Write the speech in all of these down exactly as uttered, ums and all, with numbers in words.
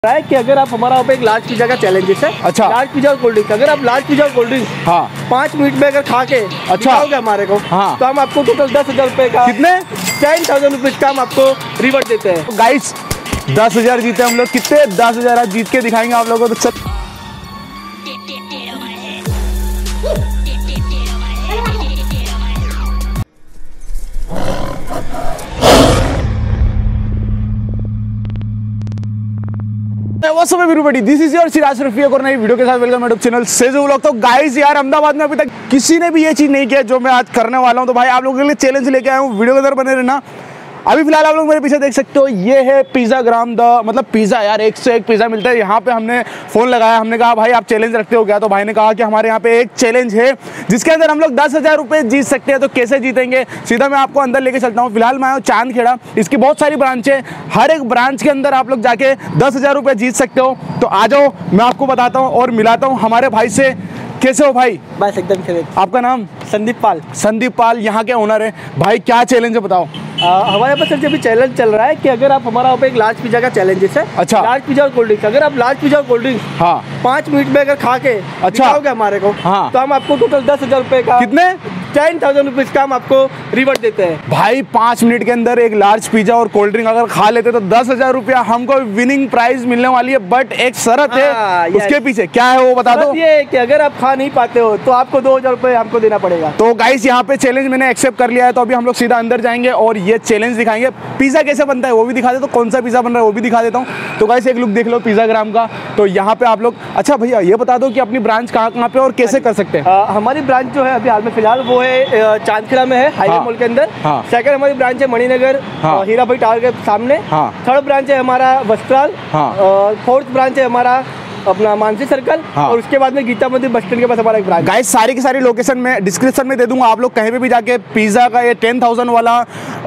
रहा है कि अगर आप हमारा वहाँ पे एक लार्ज पिज्जा का चैलेंज है। अच्छा। लार्ज पिज्जा और कोल्ड ड्रिंक, अगर आप लार्ज पिज्जा और कोल्ड ड्रिंक हाँ पाँच मिनट में अगर खा के अच्छा हमारे को हाँ तो हम आपको टोटल दस हजार रुपए का, कितने टेन थाउजेंड रुपीज का हम आपको रिवॉर्ड देते हैं। गाइस दस हजार जीते हम लोग, कितने दस हजार आज जीत के दिखाएंगे आप लोगों को। तो सब What's up everybody? This is your Siraj Rafiq और नई वीडियो के साथ welcome YouTube channel Seju vlog. तो गाइस यार अहमदाबाद में अभी तक किसी ने भी ये चीज़ नहीं किया जो मैं आज करने वाला हूँ। तो भाई आप लोगों के लिए चैलेंज लेके आया हूँ, वीडियो के अंदर बने रहना। अभी फिलहाल आप लोग मेरे पीछे देख सकते हो, ये है पिज़्ज़ा ग्राम द मतलब पिज़्ज़ा यार एक से एक पिज़्ज़ा मिलता है यहाँ पे। हमने फ़ोन लगाया, हमने कहा भाई आप चैलेंज रखते हो क्या? तो भाई ने कहा कि हमारे यहाँ पे एक चैलेंज है जिसके अंदर हम लोग दस हज़ार रुपये जीत सकते हैं। तो कैसे जीतेंगे, सीधा मैं आपको अंदर लेके चलता हूँ। फिलहाल मैं आया हूँ चांदखेड़ा, इसकी बहुत सारी ब्रांचें, हर एक ब्रांच के अंदर आप लोग जाके दस हज़ार रुपये जीत सकते हो। तो आ जाओ, मैं आपको बताता हूँ और मिलाता हूँ हमारे भाई से। कैसे हो भाई? बस एकदम खैरियत। आपका नाम? संदीप पाल। संदीप पाल यहाँ के ओनर है। भाई क्या चैलेंज है बताओ? आ, हमारे पास सर अभी चैलेंज चल रहा है कि अगर आप हमारा वहाँ पे एक लार्ज पिज्जा का चैलेंज है। अच्छा। लार्ज पिज्जा और कोल्ड ड्रिंक, अगर आप लार्ज पिज्जा और कोल्ड ड्रिंक हाँ पाँच मिनट में अगर खा के अच्छा हमारे को हाँ तो हम आपको टोटल दस हजार रुपए का, कितने टेन थाउजेंड रुपीज का हम आपको रिवॉर्ड देते हैं। भाई पाँच मिनट के अंदर एक लार्ज पिज्जा और कोल्ड ड्रिंक अगर खा लेते तो दस हजार रुपया हमको विनिंग प्राइज मिलने वाली है। बट एक शर्त है, हाँ, उसके पीछे क्या है वो बता दो। ये कि अगर आप खा नहीं पाते हो तो आपको दो हजार रुपये हमको देना पड़ेगा। तो गाइस यहाँ पे चैलेंज मैंने एक्सेप्ट कर लिया है। तो अभी हम लोग सीधा अंदर जाएंगे और ये चैलेंज दिखाएंगे। पिज्जा कैसे बनता है वो भी दिखा दे, तो कौन सा पिज्जा बन रहा है वो भी दिखा देता हूँ। तो गाइस एक लुक देख लो पिज्जा ग्राम का। तो यहाँ पे आप लोग, अच्छा भैया ये बता दो कि अपनी ब्रांच कहाँ कहाँ पे और कैसे कर सकते हैं? आ, हमारी ब्रांच जो है अभी हाल में फिलहाल वो है चांदखेड़ा में है, हाईवे हाँ, मॉल के अंदर। हाँ, सेकंड हमारी ब्रांच है मणिनगर, हाँ, हीरा भाई टावर के सामने। हाँ, थर्ड ब्रांच है हमारा वस्त्राल। हाँ, फोर्थ ब्रांच है हमारा अपना मानसी सर्कल। हाँ, और उसके बाद में गीता मंदिर बस स्टैंड के पास हमारा एक ब्रांच। गाइस सारी की सारी लोकेशन में डिस्क्रिप्शन में दे दूंगा, आप लोग कहीं पे भी जाके पिज्जा का ये टेन थाउजेंड वाला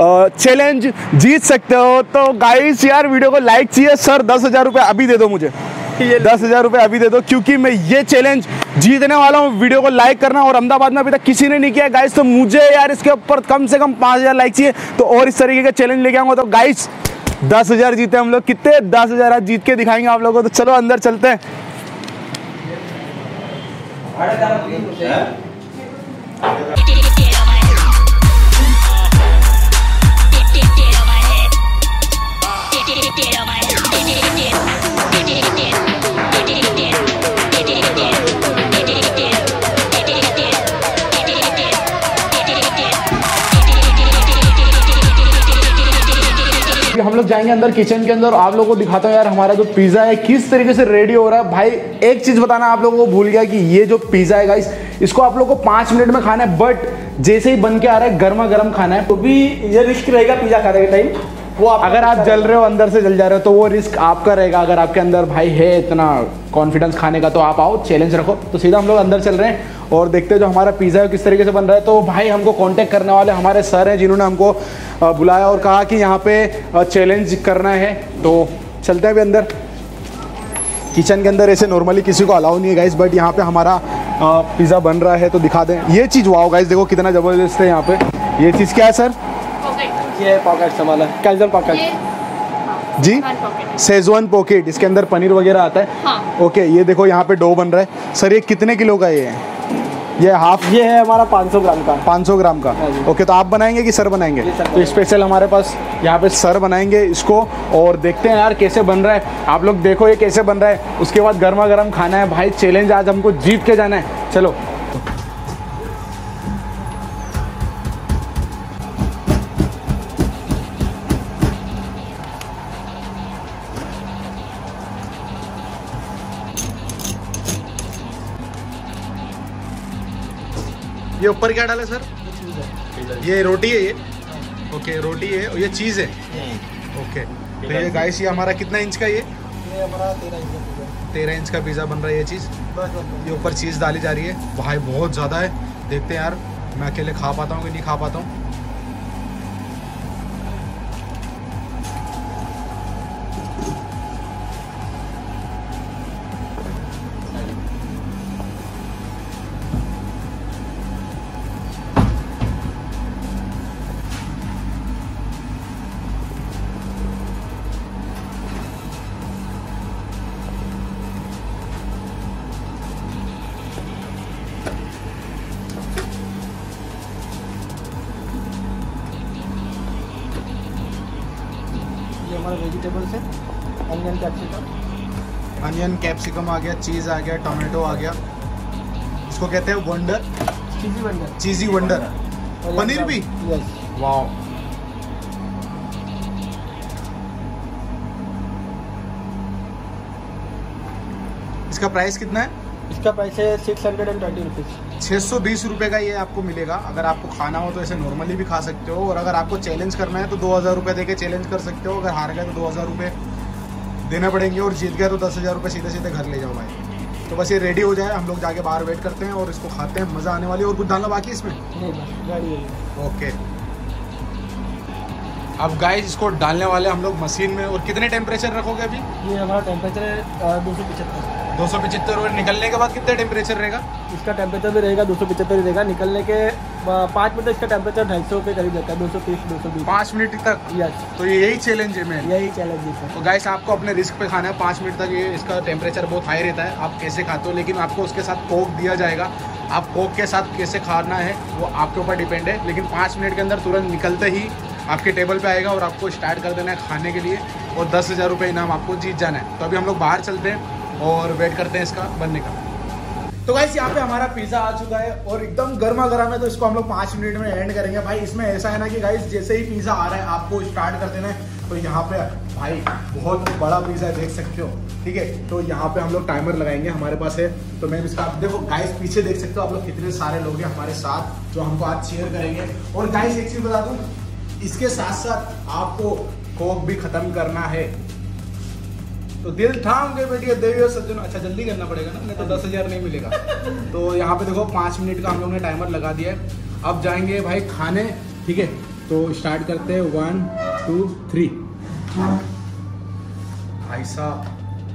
चैलेंज जीत सकते हो। तो गाइस यार वीडियो को लाइक चाहिए सर, दस हजार रुपये अभी दे दो मुझे, ये दस हजार रुपये अभी दे दो क्योंकि मैं ये चैलेंज जीतने वाला हूँ। वीडियो को लाइक करना, और अहमदाबाद में अभी तक किसी ने नहीं किया गाइस, तो मुझे यार इसके ऊपर कम से कम पाँच हजार लाइक चाहिए। तो और इस तरीके का चैलेंज लेके आऊँगा। तो गाइस दस हजार जीते हम लोग, कितने दस हजार आज जीत के दिखाएंगे आप लोगों को। तो चलो अंदर चलते हैं। हम लोग जाएंगे अंदर किचन के अंदर, आप लोगों को दिखाता हूँ यार हमारा जो पिज़्ज़ा है किस तरीके से रेडी हो रहा है। भाई एक चीज़ बताना आप लोगों को भूल गया कि ये जो पिज़्ज़ा है गाइस, इसको आप लोगों को पाँच मिनट में खाना है। बट जैसे ही बन के आ रहा है गर्मा गर्म खाना है। तो भी ये रिस्क रहेगा पिज्जा खाने के टाइम, वो आप अगर आप जल रहे हो, अंदर से जल जा रहे हो, तो वो रिस्क आपका रहेगा। अगर आपके अंदर भाई है इतना कॉन्फिडेंस खाने का तो आप आओ, चैलेंज रखो। तो सीधा हम लोग अंदर चल रहे हैं और देखते हैं जो हमारा पिज़्ज़ा है किस तरीके से बन रहा है। तो भाई हमको कांटेक्ट करने वाले हमारे सर हैं जिन्होंने हमको बुलाया और कहा कि यहाँ पे चैलेंज करना है। तो चलते हैं अभी अंदर। किचन के अंदर ऐसे नॉर्मली किसी को अलाउ नहीं है गाइस, बट यहाँ पे हमारा पिज़्ज़ा बन रहा है। तो दिखा दें ये चीज़, वाओ गाइस देखो कितना ज़बरदस्त है यहाँ पे। ये चीज़ क्या है सर? ये पॉकेट संभाला, कैजुअल पॉकेट जी, सेजवान पॉकेट, इसके अंदर पनीर वगैरह आता है। हाँ। ओके ये देखो यहाँ पे डो बन रहा है। सर ये कितने किलो का ये है? ये हाफ, ये है हमारा पाँच सौ ग्राम का। पाँच सौ ग्राम का। हाँ, ओके तो आप बनाएंगे कि सर बनाएंगे? तो स्पेशल हमारे पास यहाँ पे सर बनाएंगे इसको, और देखते हैं यार कैसे बन रहा है। आप लोग देखो ये कैसे बन रहा है, उसके बाद गर्मा गर्म खाना है। भाई चैलेंज आज हमको जीत के जाना है। चलो ये ऊपर क्या डाला सर? ये रोटी है, ये ओके रोटी है और ये चीज़ है। ओके तो ये गाइस ये हमारा कितना इंच का, ये हमारा तेरह इंच तेरह इंच का पिज़्ज़ा बन रहा है। ये चीज़, ये ऊपर चीज़ डाली जा रही है। भाई बहुत ज़्यादा है, देखते हैं यार मैं अकेले खा पाता हूँ कि नहीं खा पाता हूँ। वेजिटेबल्स है, अनियन कैप्सिकम, अनियन कैप्सिकम आ गया, चीज़ आ गया, टोमेटो आ गया, इसको कहते हैं wonder, cheesy wonder, cheesy wonder. Paneer भी? यस। वाओ। इसका प्राइस कितना है? इसका प्राइस है six hundred and twenty rupees. छः सौ बीस रुपये का ये आपको मिलेगा। अगर आपको खाना हो तो ऐसे नॉर्मली भी खा सकते हो, और अगर आपको चैलेंज करना है तो दो हज़ार रुपये दे के चैलेंज कर सकते हो। अगर हार गए तो दो हज़ार रुपये देना पड़ेंगे, और जीत गए तो दस हज़ार रुपये सीधे सीधे घर ले जाओ भाई। तो बस ये रेडी हो जाए, हम लोग जाके बाहर वेट करते हैं और इसको खाते हैं, मज़ा आने वाली है। और कुछ डालना बाकी इसमें? नहीं, बस गाड़ी है। ओके, अब गाइस इसको डालने वाले हम लोग मशीन में। और कितने टेम्परेचर रखोगे अभी? ये हमारा टेम्परेचर है दो सौ पचहत्तर। दो सौ पचहत्तर। और निकलने के बाद कितना टेम्परेचर रहेगा? इसका टेम्परेचर भी रहेगा दो सौ पचहत्तर ही रहेगा। निकलने के पाँच मिनट इसका टेम्परेचर ढाई सौ के करीब रहता है, दो सौ तीस दो सौ बीस। पाँच मिनट तक? यस। तो यही चैलेंज है मेन? यही चैलेंज है। तो गाइस आपको अपने रिस्क पे खाना है। पाँच मिनट तक ये इसका टेम्परेचर बहुत हाई रहता है, आप कैसे खाते हो, लेकिन आपको उसके साथ कोक दिया जाएगा। आप कोक के साथ कैसे खाना है वो आपके ऊपर डिपेंड है, लेकिन पाँच मिनट के अंदर तुरंत निकलते ही आपके टेबल पे आएगा और आपको स्टार्ट कर देना है खाने के लिए, और दस हज़ार रुपये इनाम आपको जीत जाना है। तो अभी हम लोग बाहर चलते हैं और वेट करते हैं इसका बनने का। तो गाइस यहाँ पे हमारा पिज़्ज़ा आ चुका है और एकदम गर्मा गर्म है, तो इसको हम लोग पाँच मिनट में एंड करेंगे। भाई इसमें ऐसा है ना कि गाइस जैसे ही पिज़्ज़ा आ रहा है आपको स्टार्ट कर देना है। तो यहाँ पे भाई बहुत बड़ा पिज़्ज़ा देख सकते हो, ठीक है। तो यहाँ पे हम लोग टाइमर लगाएंगे, हमारे पास है। तो मैं इसका देखो गाइस पीछे देख सकते हो आप लोग कितने सारे लोग हैं हमारे साथ जो हमको आज चीयर करेंगे। और गाइस एक चीज़ बता दूँ, इसके साथ साथ आपको कोक भी खत्म करना है। तो दिल थाम के बेटी देवी और सज्जन, अच्छा जल्दी करना पड़ेगा ना, नहीं तो दस हजार नहीं मिलेगा। तो यहाँ पे देखो पाँच मिनट का हम लोग ने टाइमर लगा दिया है। अब जाएंगे भाई खाने, ठीक है। तो स्टार्ट करते हैं, वन टू थ्री। भाई साहब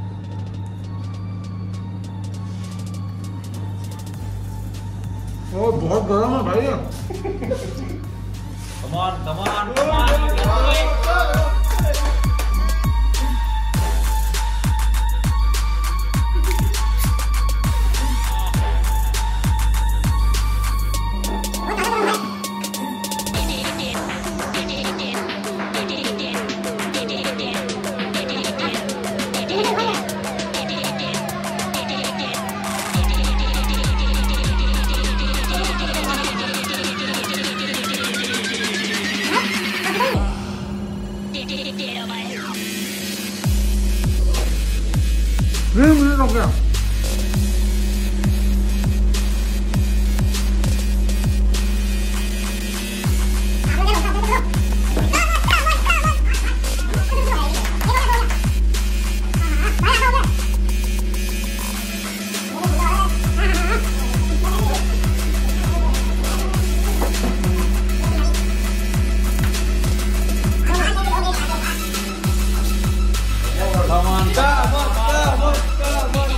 ओ बहुत गर्म है भाई। Come on, come on, come on, you can do it. बीस मिनट हो गया। Come on, come on, come on, come on.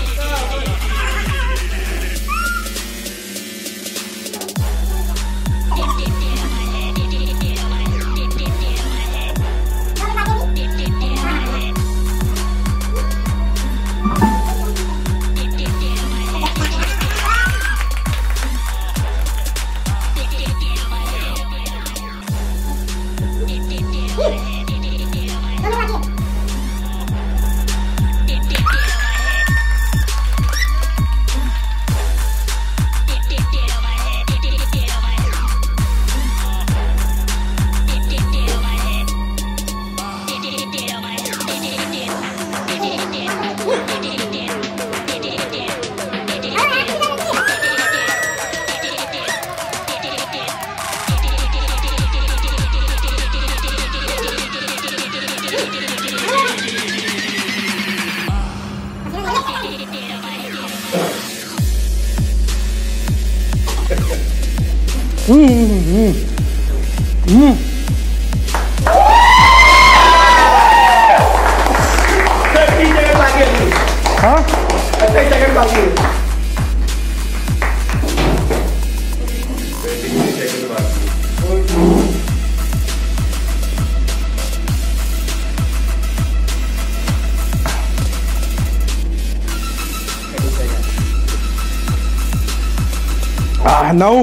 नौ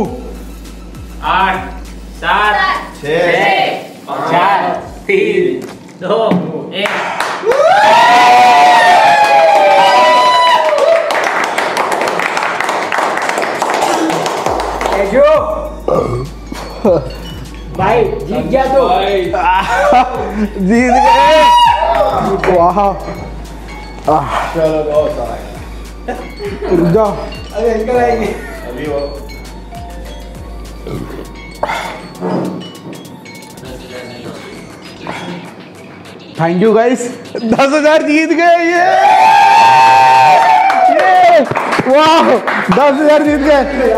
आठ सात छः चार तीन दो भाई जीत गया तो जीत गए। वाह चलो बहुत सारा रुक जाओ। अरे अंकल आएंगे। अभी वो थैंक यू गाइस, दस हजार जीत गए। ये ये वाह, दस हजार जीत गए।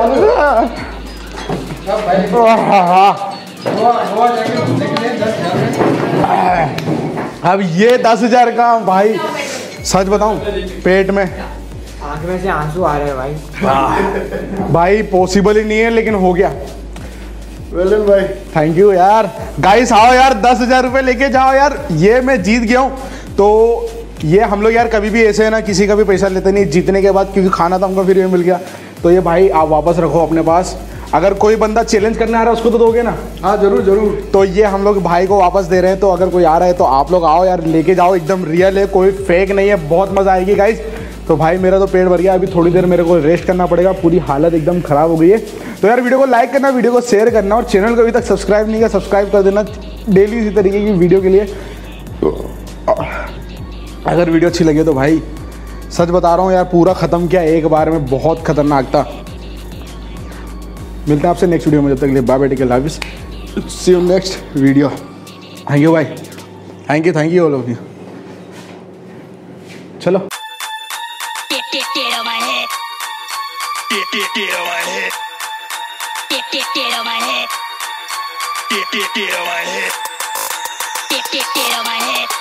अब ये दस हजार का भाई सच बताऊं, पेट में आंख में से आंसू आ रहे हैं भाई। भाई पॉसिबल ही नहीं है, लेकिन हो गया। वेलन भाई थैंक यू यार। गाइस आओ यार, दस हजार रुपये लेके जाओ यार। ये मैं जीत गया हूँ। तो ये हम लोग यार कभी भी ऐसे है ना, किसी का भी पैसा लेते नहीं जीतने के बाद, क्योंकि खाना तो हमको फिर मिल गया। तो ये भाई आप वापस रखो अपने पास। अगर कोई बंदा चैलेंज करने आ रहा है उसको तो दोगे ना? हाँ जरूर जरूर। तो ये हम लोग भाई को वापस दे रहे हैं। तो अगर कोई आ रहा है तो आप लोग आओ यार, लेके जाओ। एकदम रियल है, कोई फेक नहीं है। बहुत मज़ा आएगी गाइस। तो भाई मेरा तो पेट भर गया। अभी थोड़ी देर मेरे को रेस्ट करना पड़ेगा, पूरी हालत एकदम ख़राब हो गई है। तो यार वीडियो को लाइक करना, वीडियो को शेयर करना, और चैनल को अभी तक सब्सक्राइब नहीं किया सब्सक्राइब कर देना डेली इसी तरीके की वीडियो के लिए। अगर वीडियो अच्छी लगे तो भाई सच बता रहा हूँ यार, पूरा ख़त्म किया एक बार में, बहुत खतरनाक था। मिलते हैं आपसे नेक्स्ट वीडियो में, जब तक के लिए bye bye, take care, love you, see you next video. Thank you भाई, thank you thank you all of you. चलो Get, get, get on my head. Get, get, get on my head. Get, get, get on my head. Get, get, get on my head. Get, get, get on my head.